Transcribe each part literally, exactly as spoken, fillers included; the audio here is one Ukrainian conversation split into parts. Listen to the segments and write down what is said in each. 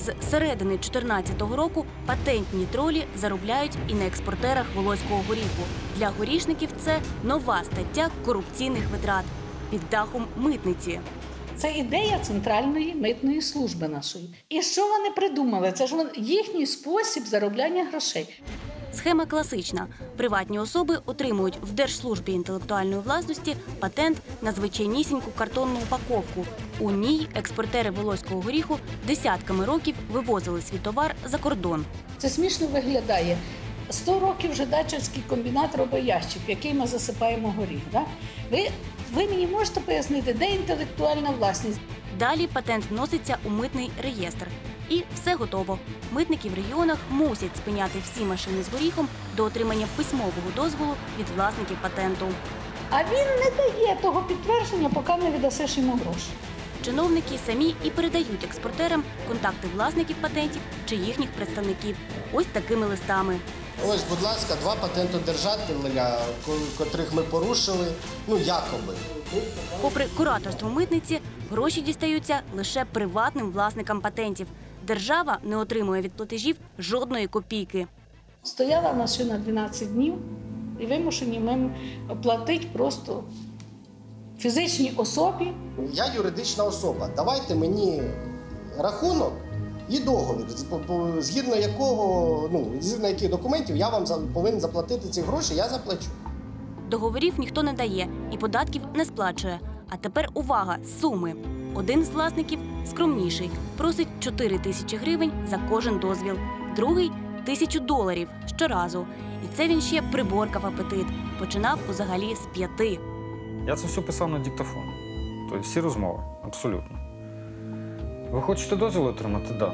З середини дві тисячі чотирнадцятого року патентні тролі заробляють і на експортерах волоського горіху. Для горішників це нова стаття корупційних витрат під дахом митниці. Це ідея Центральної митної служби нашої. І що вони придумали? Це ж їхній спосіб заробляння грошей. Схема класична. Приватні особи отримують в Держслужбі інтелектуальної власності патент на звичайнісіньку картонну упаковку. У ній експортери волоського горіху десятками років вивозили свій товар за кордон. Це смішно виглядає. Сто років вже Дачівський комбінат робить ящик, в який ми засипаємо горіх. Да? Ви, ви мені можете пояснити, де інтелектуальна власність? Далі патент вноситься у митний реєстр. І все готово. Митники в регіонах мусять спиняти всі машини з горіхом до отримання письмового дозволу від власників патенту. А він не дає того підтвердження, поки не віддасиш йому гроші. Чиновники самі і передають експортерам контакти власників патентів чи їхніх представників. Ось такими листами. Ось, будь ласка, два патентодержателя, котрих ми порушили, ну, якоби. Попри кураторство митниці, гроші дістаються лише приватним власникам патентів. Держава не отримує від платежів жодної копійки. Стояла машина дванадцять днів і вимушені ми платити просто фізичній особі. Я юридична особа. Давайте мені рахунок і договір, згідно якого, ну, згідно яких документів я вам повинен заплатити ці гроші, я заплачу. Договорів ніхто не дає і податків не сплачує. А тепер увага, суми. Один з власників, скромніший, просить чотири тисячі гривень за кожен дозвіл. Другий – тисячу доларів щоразу. І це він ще приборкав апетит. Починав взагалі з п'яти. Я це все писав на диктофон. Тобто всі розмови, абсолютно. Ви хочете дозвіл отримати? Так. Да.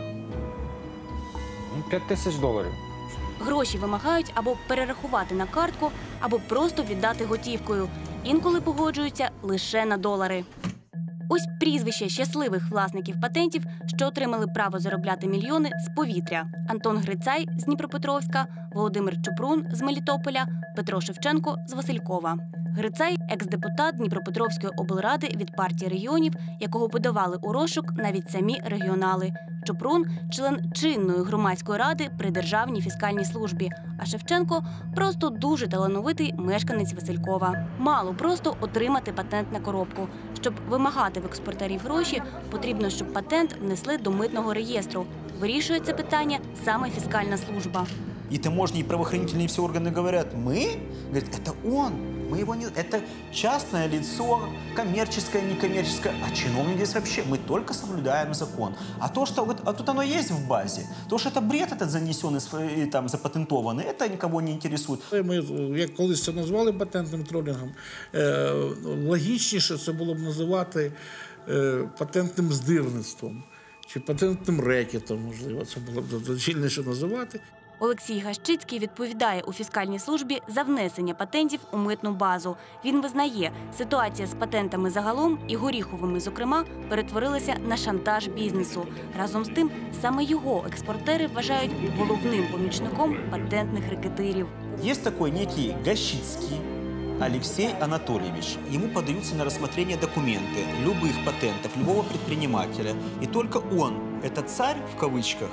Ну, п'ять тисяч доларів. Гроші вимагають або перерахувати на картку, або просто віддати готівкою. Інколи погоджуються лише на долари. Ось прізвища щасливих власників патентів, що отримали право заробляти мільйони з повітря. Антон Грицай з Дніпропетровська, Володимир Чупрун з Мелітополя, Петро Шевченко з Василькова. Грицай – екс-депутат Дніпропетровської облради від партії регіонів, якого подавали у розшук навіть самі регіонали. Чупрун – член чинної громадської ради при Державній фіскальній службі. А Шевченко – просто дуже талановитий мешканець Василькова. Мало просто отримати патент на коробку. Щоб вимагати в експортерів гроші, потрібно, щоб патент внесли до митного реєстру. Вирішує це питання саме фіскальна служба. И таможни, и правоохранительные все органы говорят, мы? Говорят, это он, мы его не... Это частное лицо, коммерческое, некоммерческое. А чиновник здесь вообще, мы только соблюдаем закон. А то, что а тут оно есть в базе, то, что это бред этот занесенный, там, запатентованный, это никого не интересует. Ми, як колись це назвали патентним тролінгом, е, логічніше це було б називати е, патентним здирництвом чи патентним рекетом, можливо, це було б доцільніше називати. Олексій Гащицький відповідає у фіскальній службі за внесення патентів у митну базу. Він визнає, ситуація з патентами загалом і горіховими, зокрема, перетворилася на шантаж бізнесу. Разом з тим, саме його експортери вважають головним помічником патентних рекетирів. Є такий некий Гащицький Алексей Анатольевич. Ему подаются на рассмотрение документы любых патентов, любого предпринимателя. И только он, это царь в кавычках,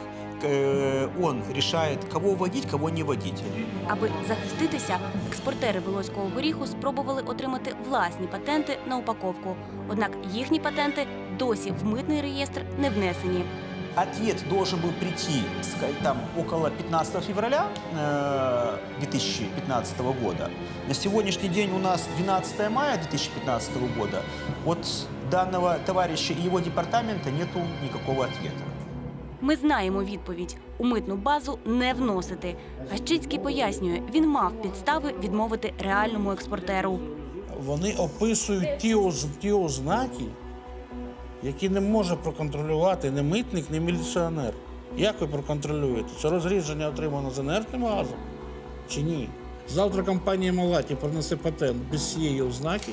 он решает, кого вводить, кого не вводить. Аби захиститися, експортери волоського горіху спробували отримати власні патенти на упаковку. Однак їхні патенти досі в митний реєстр не внесені. Ответ должен был прийти там, около пятнадцатого февраля две тысячи пятнадцатого года. На сегодняшний день у нас двенадцатое мая две тысячи пятнадцатого года. От данного товарища и его департамента нету никакого ответа. Ми знаємо відповідь. У митну базу не вносити. Гащицький пояснює, він мав підстави відмовити реальному експортеру. Вони описують ті, оз, ті ознаки, які не може проконтролювати ні митник, ні міліціонер. Як ви проконтролюєте? Це розрідження отримано з інертним газом чи ні? Завтра компанія Малаті принесе патент без цієї ознаки,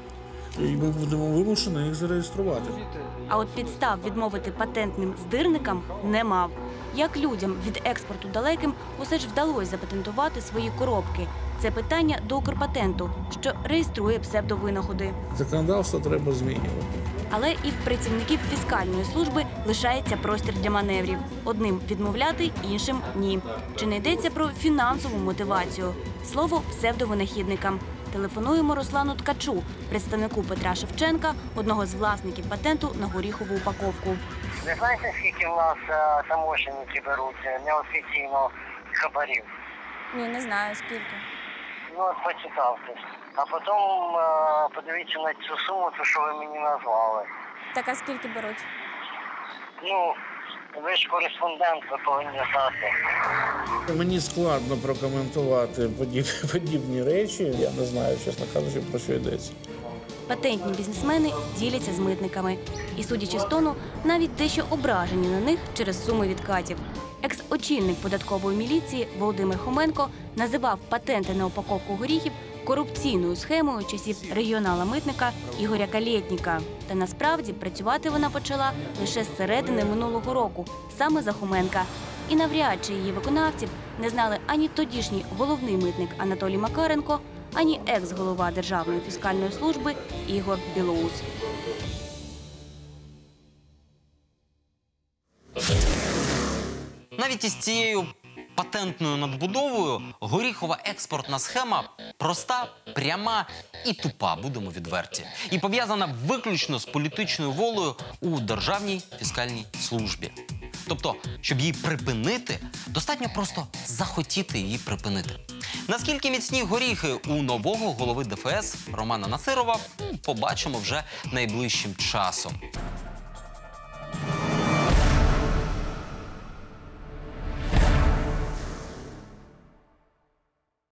і ми будемо вимушені їх зареєструвати. А от підстав відмовити патентним здирникам не мав. Як людям від експорту далеким усе ж вдалося запатентувати свої коробки? Це питання до Укрпатенту, що реєструє псевдовинаходи. Законодавство треба змінювати. Але і в працівників фіскальної служби лишається простір для маневрів. Одним відмовляти, іншим – ні. Чи не йдеться про фінансову мотивацію? Слово псевдовинахідникам. Телефонуємо Руслану Ткачу, представнику Петра Шевченка, одного з власників патенту на горіхову упаковку. Ви знаєте, скільки в нас е, таможенники беруть е, неофіційно хабарів? Ні, не знаю скільки. Ну, от поцікавтесь. А потім е, подивіться на цю суму, ту, що ви мені назвали. Так, а скільки беруть? Ну, ви ж кореспондент, ви повинні знати. Мені складно прокоментувати подібні, подібні речі. Я не знаю, чесно кажучи, про що йдеться. Патентні бізнесмени діляться з митниками. І, судячи з тону, навіть дещо ображені на них через суми відкатів. Екс-очільник податкової міліції Володимир Хоменко називав патенти на упаковку горіхів корупційною схемою часів регіонала-митника Ігоря Калєтніка. Та насправді працювати вона почала лише з середини минулого року, саме за Хоменка. І навряд чи її виконавців не знали ані тодішній головний митник Анатолій Макаренко, ані екс-голова Державної фіскальної служби Ігор Білоус. Навіть із цією патентною надбудовою горіхова експортна схема проста, пряма і тупа, будемо відверті. І пов'язана виключно з політичною волею у Державній фіскальній службі. Тобто, щоб її припинити, достатньо просто захотіти її припинити. Наскільки міцні горіхи у нового голови ДФС Романа Насирова, побачимо вже найближчим часом.